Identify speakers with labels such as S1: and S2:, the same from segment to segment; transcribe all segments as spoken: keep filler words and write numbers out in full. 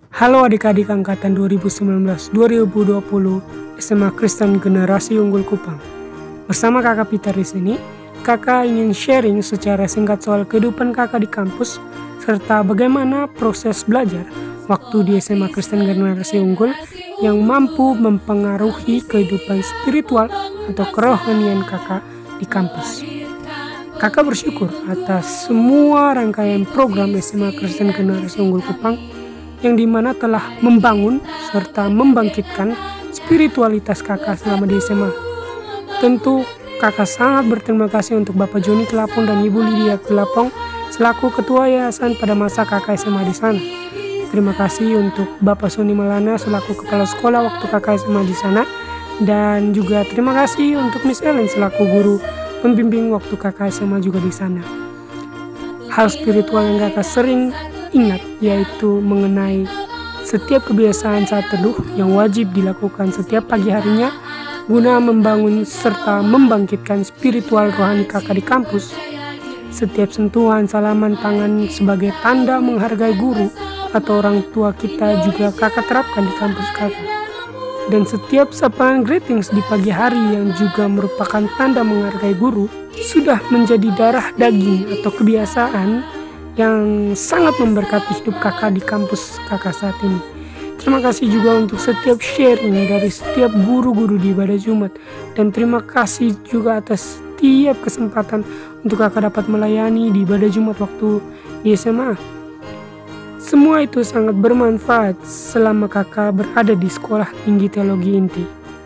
S1: Halo adik-adik angkatan dua ribu sembilan belas dua ribu dua puluh S M A Kristen Generasi Unggul Kupang. Bersama kakak Peter di sini, kakak ingin sharing secara singkat soal kehidupan kakak di kampus serta bagaimana proses belajar waktu di S M A Kristen Generasi Unggul yang mampu mempengaruhi kehidupan spiritual atau kerohanian kakak di kampus. Kakak bersyukur atas semua rangkaian program S M A Kristen Generasi Unggul Kupang yang dimana telah membangun serta membangkitkan spiritualitas kakak selama di S M A. Tentu kakak sangat berterima kasih untuk Bapak Joni Kelapong dan Ibu Lydia Kelapong selaku ketua yayasan pada masa kakak S M A di sana. Terima kasih untuk Bapak Sony Malana selaku kepala sekolah waktu kakak S M A di sana, dan juga terima kasih untuk Miss Ellen selaku guru pembimbing waktu kakak S M A juga di sana. Hal spiritual yang kakak sering ingat yaitu mengenai setiap kebiasaan saat teduh yang wajib dilakukan setiap pagi harinya guna membangun serta membangkitkan spiritual rohani kakak di kampus. Setiap sentuhan salaman tangan sebagai tanda menghargai guru atau orang tua kita juga kakak terapkan di kampus kakak. Dan setiap sapaan greetings di pagi hari yang juga merupakan tanda menghargai guru sudah menjadi darah daging atau kebiasaan yang sangat memberkati hidup kakak di kampus kakak saat ini. Terima kasih juga untuk setiap sharing dari setiap guru-guru di ibadah Jumat, dan terima kasih juga atas setiap kesempatan untuk kakak dapat melayani di ibadah Jumat waktu di S M A. Semua itu sangat bermanfaat selama kakak berada di Sekolah Tinggi Teologi Inti.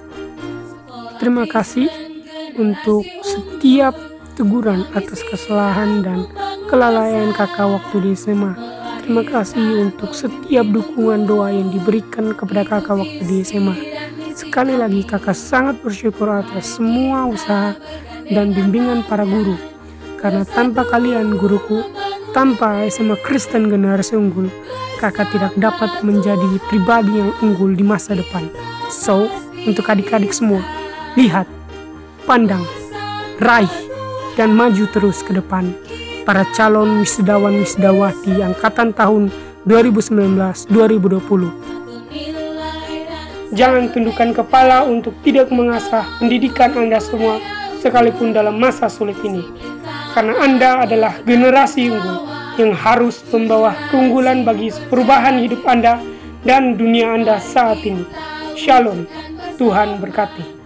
S1: Terima kasih untuk setiap teguran atas kesalahan dan kelalaian kakak waktu di S M A. Terima kasih untuk setiap dukungan doa yang diberikan kepada kakak waktu di S M A. Sekali lagi kakak sangat bersyukur atas semua usaha dan bimbingan para guru. Karena tanpa kalian guruku, tanpa S M A Kristen Generasi Unggul, kakak tidak dapat menjadi pribadi yang unggul di masa depan. So, untuk adik-adik semua, lihat, pandang, raih, dan maju terus ke depan. Para calon wisudawan-wisudawati angkatan tahun dua ribu sembilan belas dua ribu dua puluh. Jangan tundukkan kepala untuk tidak mengasah pendidikan Anda semua sekalipun dalam masa sulit ini. Karena Anda adalah generasi unggul yang harus membawa keunggulan bagi perubahan hidup Anda dan dunia Anda saat ini. Shalom, Tuhan berkati.